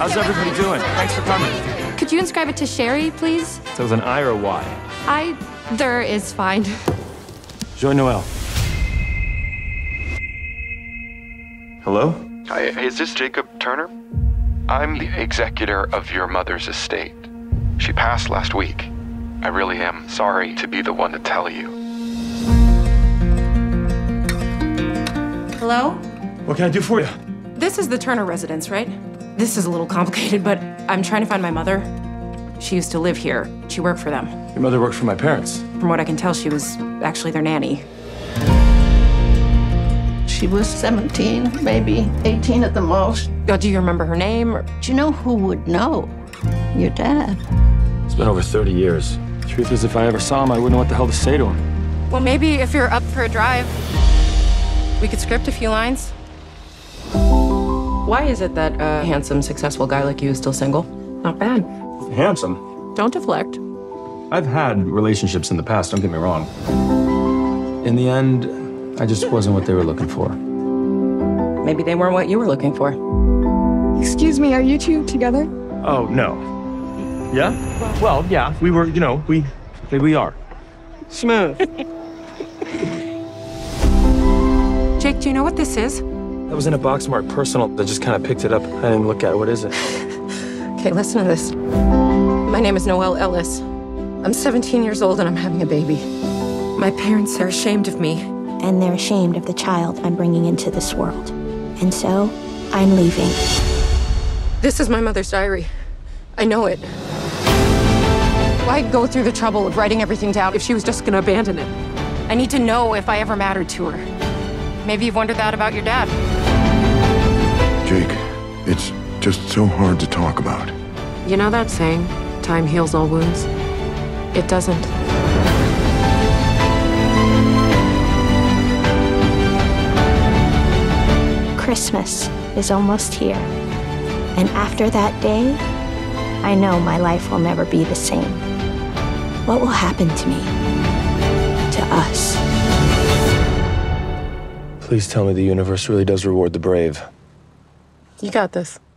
How's everybody doing? Thanks for coming. Could you inscribe it to Sherry, please? So it's an I or a Y? Either is fine. Joy Noel. Hello? Hi, is this Jacob Turner? I'm the executor of your mother's estate. She passed last week. I really am sorry to be the one to tell you. Hello? What can I do for you? This is the Turner residence, right? This is a little complicated, but I'm trying to find my mother. She used to live here. She worked for them. Your mother worked for my parents. From what I can tell, she was actually their nanny. She was 17, maybe 18 at the most. Oh, do you remember her name? Do you know who would know? Your dad. It's been over 30 years. Truth is, if I ever saw him, I wouldn't know what the hell to say to him. Well, maybe if you're up for a drive, we could script a few lines. Why is it that a handsome, successful guy like you is still single? Not bad. Handsome. Don't deflect. I've had relationships in the past, don't get me wrong. In the end, I just wasn't what they were looking for. Maybe they weren't what you were looking for. Excuse me, are you two together? Oh, no. Yeah? Well, yeah, we were, we are. Smooth. Jake, do you know what this is? That was in a Boxmart personal. I just kind of picked it up. I didn't look at it. What is it? Okay, listen to this. My name is Noelle Ellis. I'm 17 years old and I'm having a baby. My parents are ashamed of me. And they're ashamed of the child I'm bringing into this world. And so, I'm leaving. This is my mother's diary. I know it. Why go through the trouble of writing everything down if she was just gonna abandon it? I need to know if I ever mattered to her. Maybe you've wondered that about your dad. Jake, it's just so hard to talk about. You know that saying, time heals all wounds? It doesn't. Christmas is almost here. And after that day, I know my life will never be the same. What will happen to me? To us? Please tell me the universe really does reward the brave. You got this.